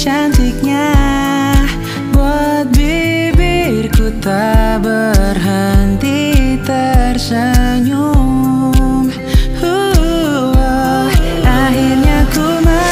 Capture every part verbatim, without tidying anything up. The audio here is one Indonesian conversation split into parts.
cantiknya buat bibirku tak berhenti tersenyum. uh, Akhirnya ku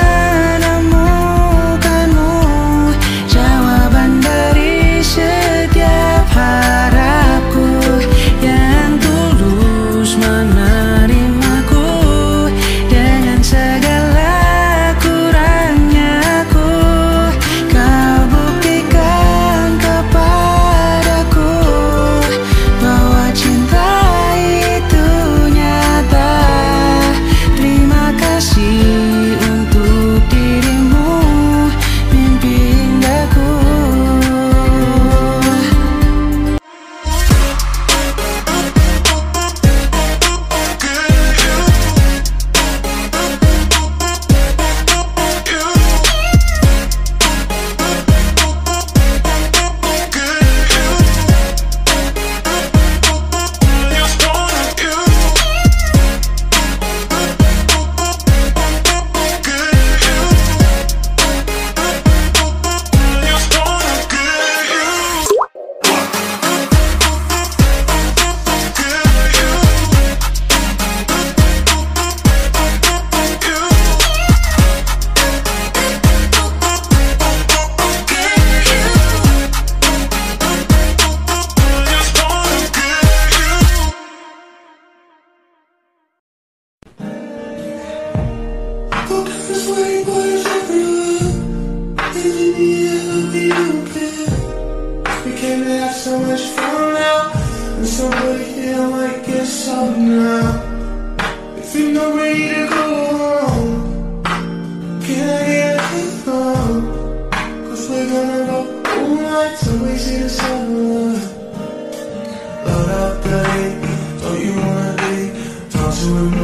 menemukanmu, jawaban dari setiap harapku, yang tulus menerimaku dengan segala kurangnya. Ku kau buktikan kepadaku bahwa cinta itu nyata. Terima kasih untuk dirimu, mimpi indahku. We came to have so much fun now, and somebody here might get some now. If you're not ready to go home, can I get a home? Cause we're gonna go all night till we see the sun. Load up, babe, don't you wanna be? Talk to him.